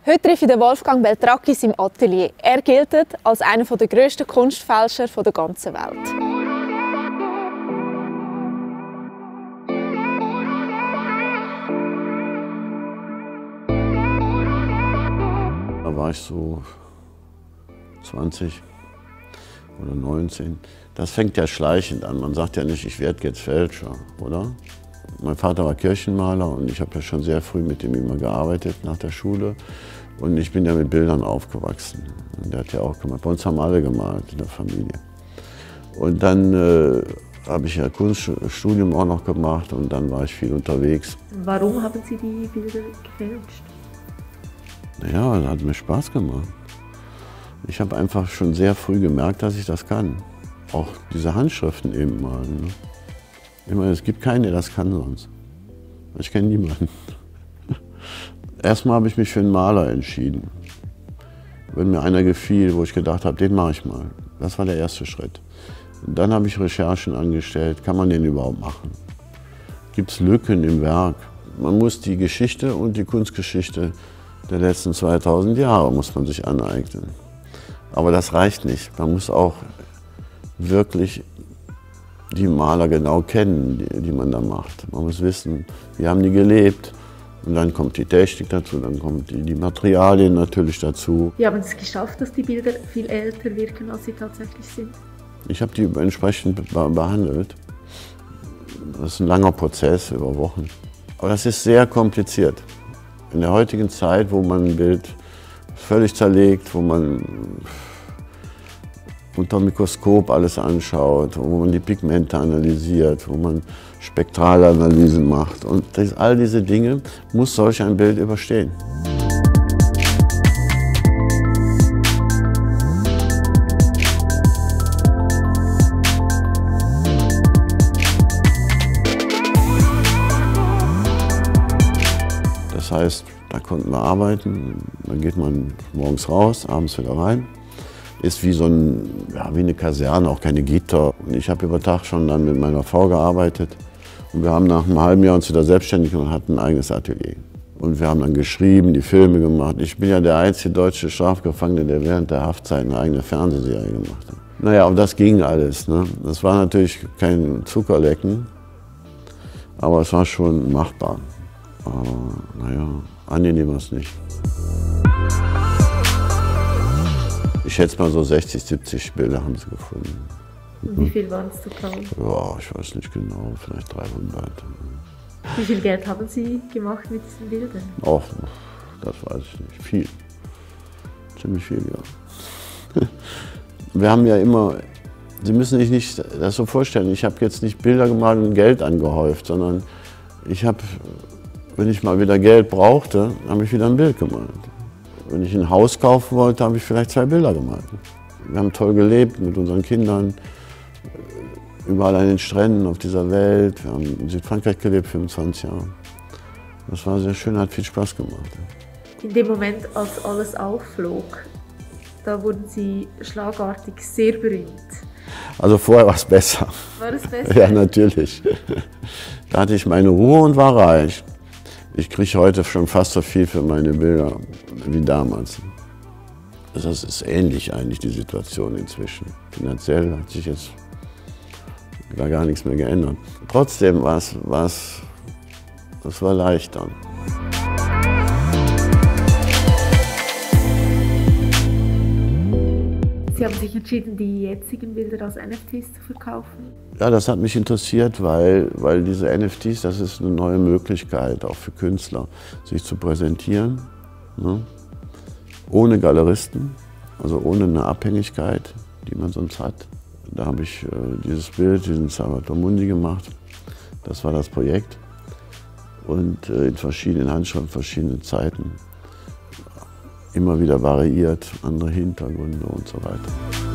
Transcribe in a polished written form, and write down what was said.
Heute treffe ich den Wolfgang Beltracchi im Atelier. Er gilt als einer der grössten Kunstfälscher der ganzen Welt. Da war ich so 20 oder 19. Das fängt ja schleichend an. Man sagt ja nicht, ich werde jetzt Fälscher, oder? Mein Vater war Kirchenmaler und ich habe ja schon sehr früh mit ihm immer gearbeitet nach der Schule. Und ich bin ja mit Bildern aufgewachsen. Und der hat ja auch gemalt. Bei uns haben alle gemalt in der Familie. Und dann habe ich ja Kunststudium auch noch gemacht und dann war ich viel unterwegs. Warum haben Sie die Bilder gefälscht? Naja, das hat mir Spaß gemacht. Ich habe einfach schon sehr früh gemerkt, dass ich das kann. Auch diese Handschriften eben mal. Ne? Ich meine, es gibt keinen, der das kann sonst. Ich kenne niemanden. Erstmal habe ich mich für einen Maler entschieden. Wenn mir einer gefiel, wo ich gedacht habe, den mache ich mal. Das war der erste Schritt. Und dann habe ich Recherchen angestellt, kann man den überhaupt machen? Gibt es Lücken im Werk? Man muss die Geschichte und die Kunstgeschichte der letzten 2000 Jahre muss man sich aneignen. Aber das reicht nicht. Man muss auch wirklich die Maler genau kennen, die man da macht. Man muss wissen, wie haben die gelebt. Und dann kommt die Technik dazu, dann kommen die Materialien natürlich dazu. Wie haben Sie es geschafft, dass die Bilder viel älter wirken, als sie tatsächlich sind? Ich habe die entsprechend behandelt. Das ist ein langer Prozess über Wochen. Aber das ist sehr kompliziert. In der heutigen Zeit, wo man ein Bild völlig zerlegt, wo man unter dem Mikroskop alles anschaut, wo man die Pigmente analysiert, wo man Spektralanalysen macht. Und all diese Dinge muss solch ein Bild überstehen. Das heißt, da konnten wir arbeiten, dann geht man morgens raus, abends wieder rein. Ist wie so wie eine Kaserne, auch keine Gitter. Und ich habe über Tag schon dann mit meiner Frau gearbeitet. Und wir haben nach einem halben Jahr uns wieder selbstständig und hatten ein eigenes Atelier. Und wir haben dann geschrieben, die Filme gemacht. Ich bin ja der einzige deutsche Strafgefangene, der während der Haftzeit eine eigene Fernsehserie gemacht hat. Naja, und das ging alles. Ne? Das war natürlich kein Zuckerlecken, aber es war schon machbar. Aber naja, angenehm war es nicht. Ich schätze mal so 60, 70 Bilder haben sie gefunden. Und wie viel waren es total? Ja, ich weiß nicht genau, vielleicht 300. Wie viel Geld haben Sie gemacht mit diesen Bildern? Auch, das weiß ich nicht. Viel. Ziemlich viel, ja. Wir haben ja immer, Sie müssen sich nicht das so vorstellen, ich habe jetzt nicht Bilder gemalt und Geld angehäuft, sondern ich habe, wenn ich mal wieder Geld brauchte, habe ich wieder ein Bild gemalt. Wenn ich ein Haus kaufen wollte, habe ich vielleicht 2 Bilder gemalt. Wir haben toll gelebt mit unseren Kindern, überall an den Stränden auf dieser Welt. Wir haben in Südfrankreich gelebt, 25 Jahre. Das war sehr schön, hat viel Spaß gemacht. In dem Moment, als alles aufflog, da wurden Sie schlagartig sehr berühmt. Also vorher war es besser. War es besser? Ja, natürlich. Da hatte ich meine Ruhe und war reich. Ich kriege heute schon fast so viel für meine Bilder wie damals. Das ist ähnlich eigentlich, die Situation inzwischen. Finanziell hat sich jetzt da gar nichts mehr geändert. Trotzdem das war leichter. Sie haben sich entschieden, die jetzigen Bilder als NFTs zu verkaufen? Ja, das hat mich interessiert, weil diese NFTs, das ist eine neue Möglichkeit, auch für Künstler, sich zu präsentieren. Ne? Ohne Galeristen, also ohne eine Abhängigkeit, die man sonst hat. Da habe ich dieses Bild, diesen Salvator Mundi gemacht. Das war das Projekt. Und in verschiedenen Handschriften, verschiedenen Zeiten. Immer wieder variiert, andere Hintergründe und so weiter.